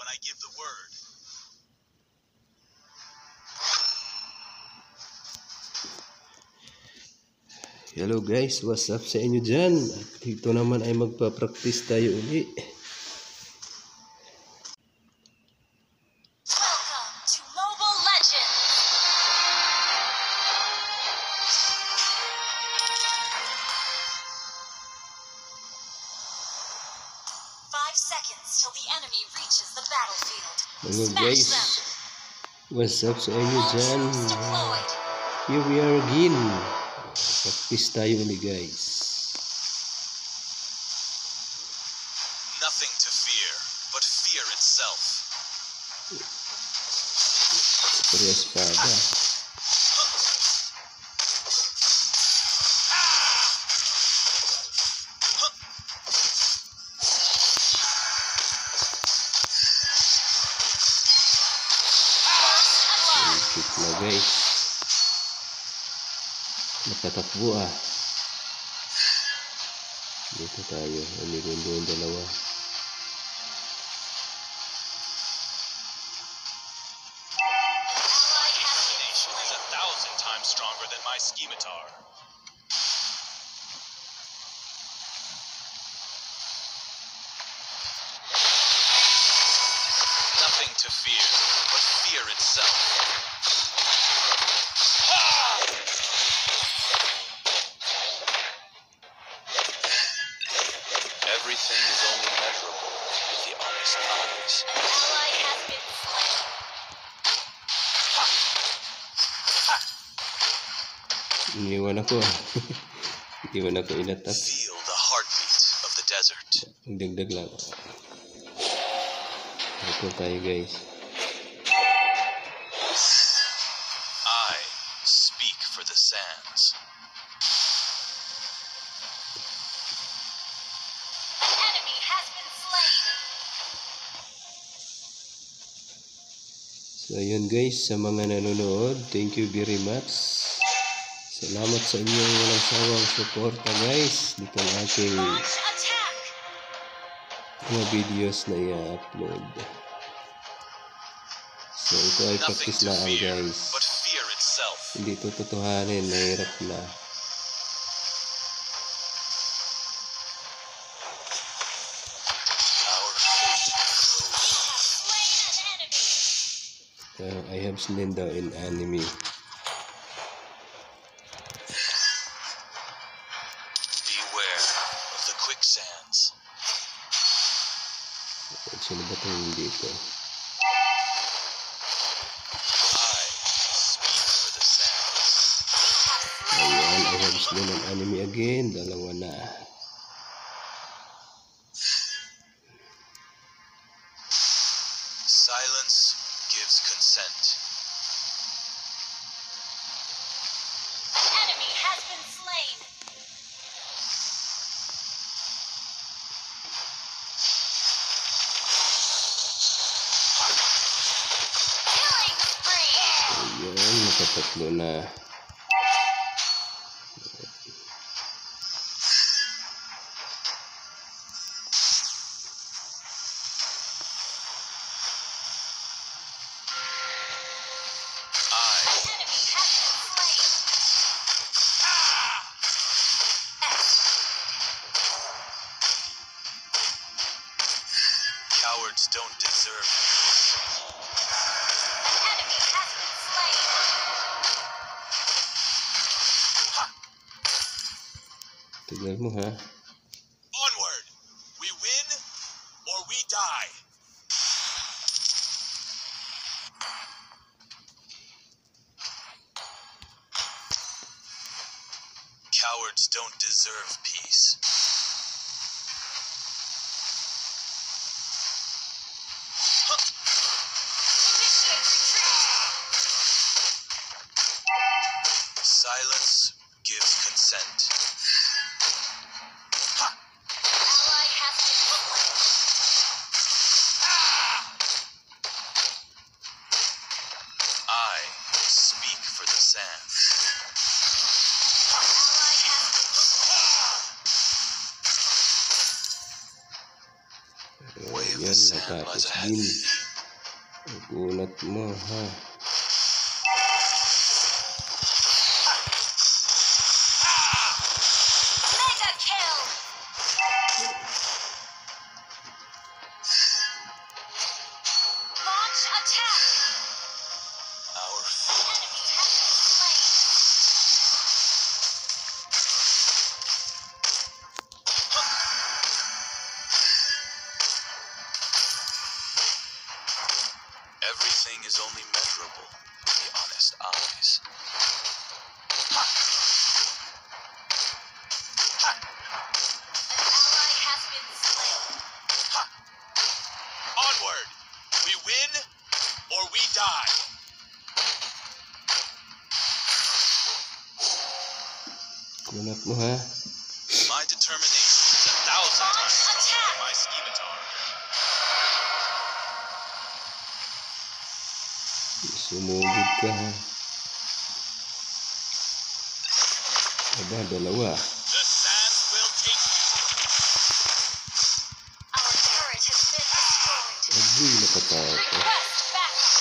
I give the word. Hello guys, what's up sa inyo dyan? At dito naman ay magpa-practice tayo uli. Welcome to Mobile Legends! 5 seconds till the enemy reaches the battlefield. Hello Smash guys, them! what's up sa inyo All dyan? troops deployed. Here we are again. Practice tayo uli guys. Nothing to fear, but fear itself. Super espada. Kick na guys. Nakatakbo ah. Dito tayo. Umirundo yung dalawa. Nation is 1,000 times stronger than my scimitar. Nothing to fear, but fear itself. Everything is only measurable with the honest eyes. Ally has been slain. Iniwan ako ah. Iniwan ako inatak. Feel the heartbeat of the desert. Ang dagdag lang. Ito tayo guys. I speak for the sands. Enemy has been slain. So yun guys, sa mga nanonood, thank you very much. Salamat sa inyong walang sawang suporta guys. Dito ang aking Launch attack. mga videos na i-upload. So ito ay Nothing practice to lang fear, guys. but fear itself. Hindi ito totohanin, mahirap na. Our fate Slain an enemy. I have slain daw in anime. beware of the quicksands. Sino ba itong dito? I speak for the sands. Ayan, I have slain an anime again. Dalawa na. Silence gives consent. Enemy has been slain. Killing spree. Ayan, nakatatlo na. Enemy has been slain. Cowards don't deserve it. Enemy has been slain. Tignan mo ha. Onward! We win or we die. Cowards don't deserve peace. Initiate retreat. Silence gives consent. Ally has been slain. I speak for the sands. Ally has been slain. Way of Ayan, the sand lies natapos ahead. din. Gulat mo ha. Mega kill. Launch attack. Our Enemy has been slain. everything is only measurable with the honest eyes. An ally has been slain. Onward! We win or we die. Gulat mo ha. My determination is 1,000 times stronger than my scimitar. Sumugod ka ha. Aba, dalawa. The sands will take you. Our turret has been destroyed. Agoy, nakatapos. Request backup.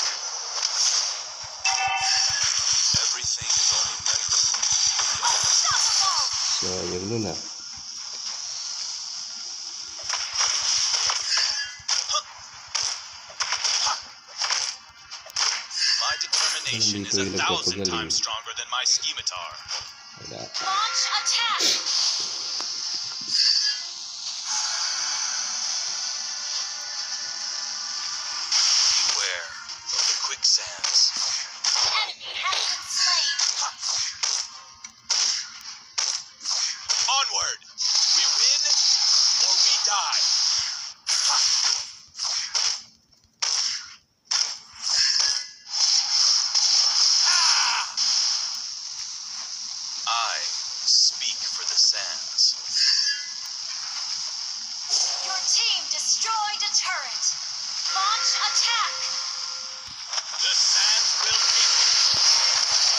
Everything is only measurable. Unstoppable. Sayang nun ah. My determination is Nandito yung 1,000 nagpapagaling. times stronger than my scimitar. Wala. Launch attack. Beware of the quicksands. Enemy has been slain. Onward! We win or we die. I speak for the sands. Your team destroyed a turret. Launch attack. The sands will take you.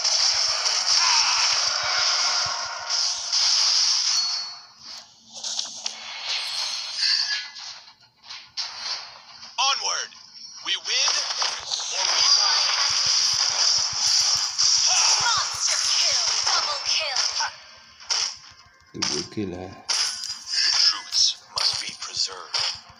Onward! We win or we die. Monster kill. Double kill. Double kill ha. The truths must be preserved.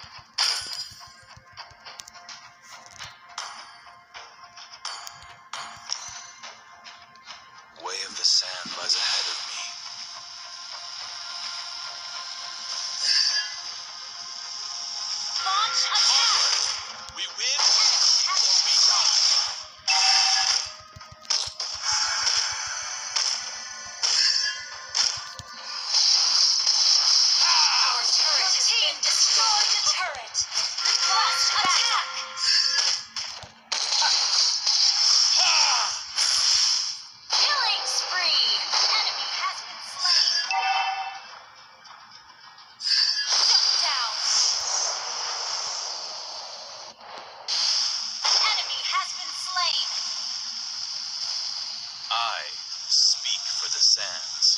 Way of the sand lies ahead of me. Launch attack. We win or we die. Our turret has been destroyed a turret. Request attack. Killing spree. Enemy has been slain. Shut down. Enemy has been slain. I speak for the sands.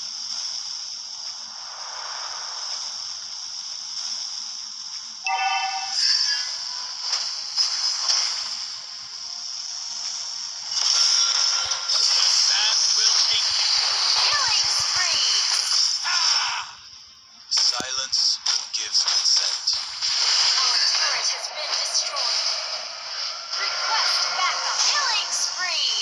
The sands will take you. Killing spree. Silence gives consent. Our turret has been destroyed. Request backup. Killing spree.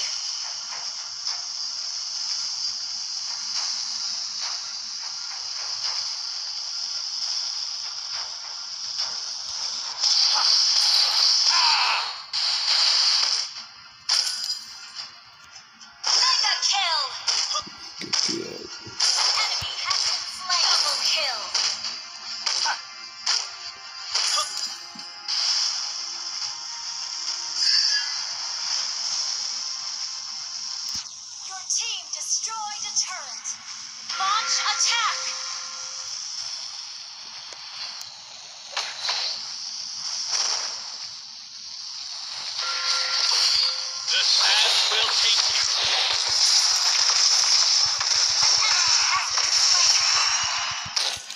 Mega kill. Kaya, Enemy has been slain. Double kill. Your team destroyed a turret. Launch attack. The sands will take you.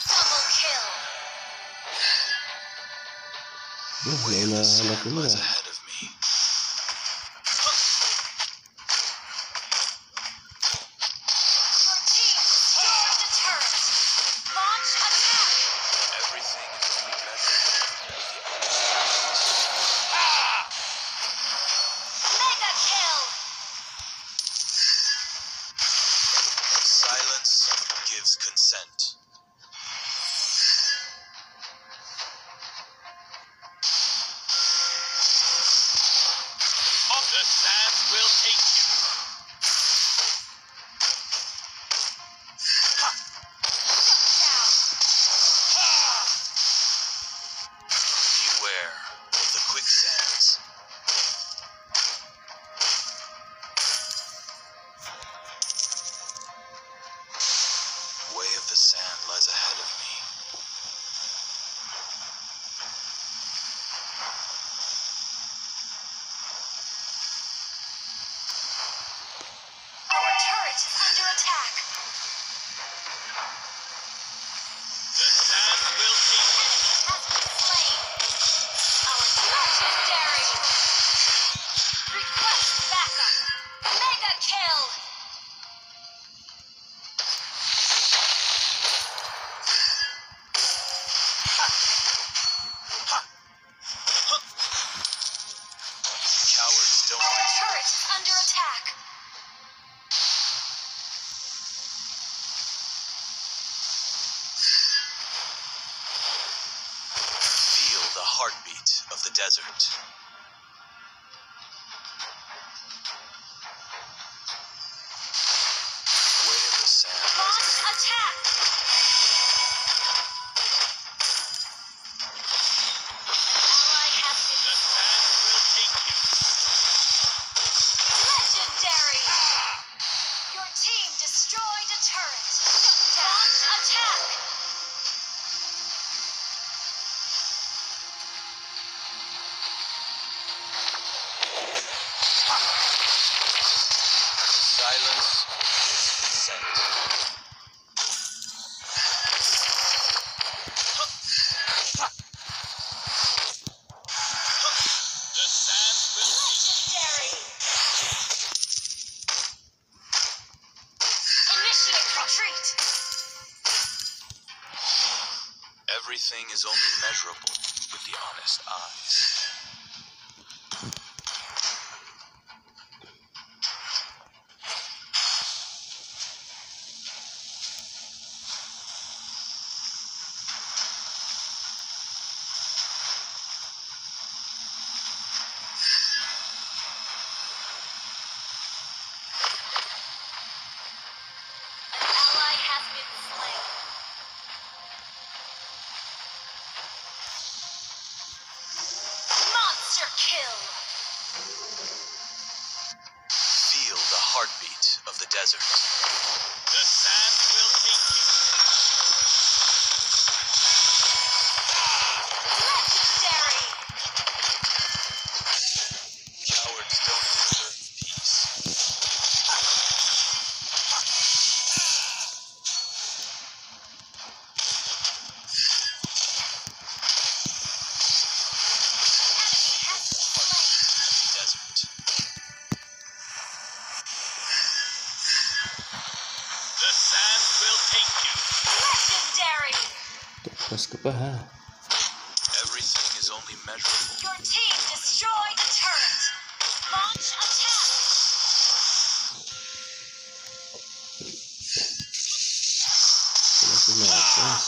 Enemy has been slain. Double kill. nainahanap ko na. Lies ahead of consent. The sands will take you. Beware of the quicksands. Way of the sand lies ahead of me. Our turret is under attack. The sands will take you. Has been slain. Our legendary. Request backup. Mega kill. Cowards don't Our deserve turret is under attack. Feel the heartbeat of the desert. Way of the sand lies Launch ahead. attack. Ally has been The sands will take you. legendary. Your team destroyed a turret. Launch attack. Silence is consent. The sands will Legendary. Initiate retreat. Everything is only measurable with the honest eyes. An ally has been slain. Monster kill. Feel the heartbeat of the desert. The sands will take you. Legendary. Cowards don't deserve peace. Enemy has been slain. Desert. The sands will take you. Legendary. Takas ka pa ha. Everything is only measurable. Your team destroyed the turret. Launch attack. Wala tumakas.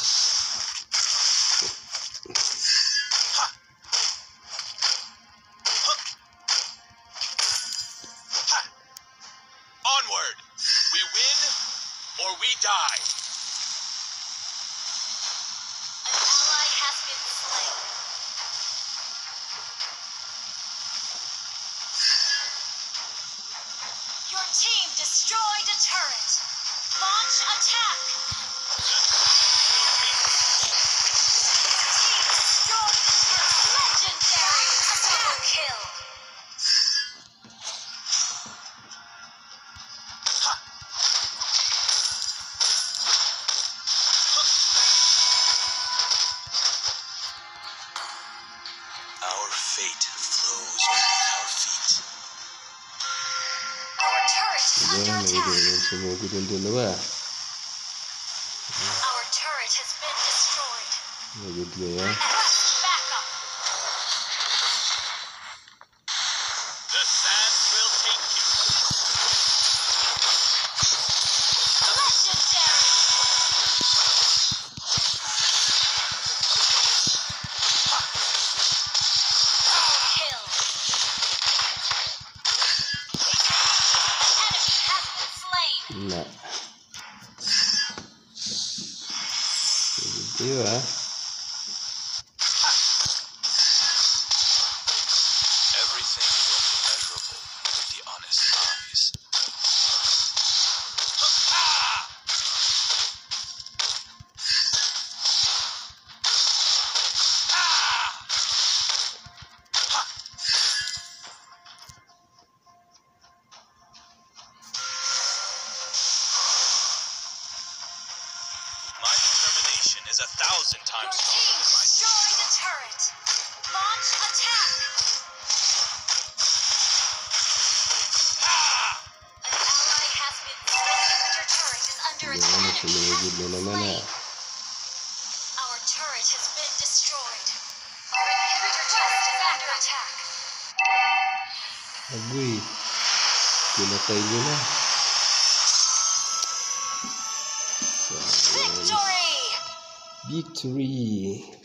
Onward! We win or we die. An ally has been slain. Your team destroyed a turret. Launch attack. Team destroyed a turret. Legendary. Double kill. Our fate flows beneath our feet. Our turret is Diba, under may attack. yung sumugod yung dalawa. Our turret has been destroyed. Nagod kaya. Request backup. The sands will take you. Legendary. Iya. Everything is only measurable with the honest eyes. My determination is 1,000 Your times team stronger than my destroyed a turret. Launch attack. An ally has been slain. Your turret is under Ano, attack. sumugod na naman ah. Our turret has been destroyed. Our inhibitor turret is under attack. Agoy. Pinatay nyo na. So, Victory! victory!